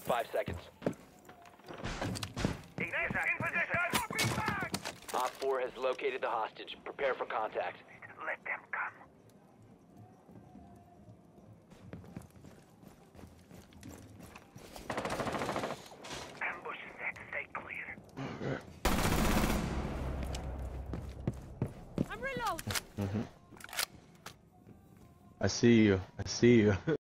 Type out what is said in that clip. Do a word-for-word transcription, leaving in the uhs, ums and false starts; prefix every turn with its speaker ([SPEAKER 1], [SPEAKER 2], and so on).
[SPEAKER 1] Five seconds. Op four has located the hostage. Prepare for contact.
[SPEAKER 2] Let them come. Ambush set. Stay clear.
[SPEAKER 3] I'm reloading.
[SPEAKER 4] I see you. I see you.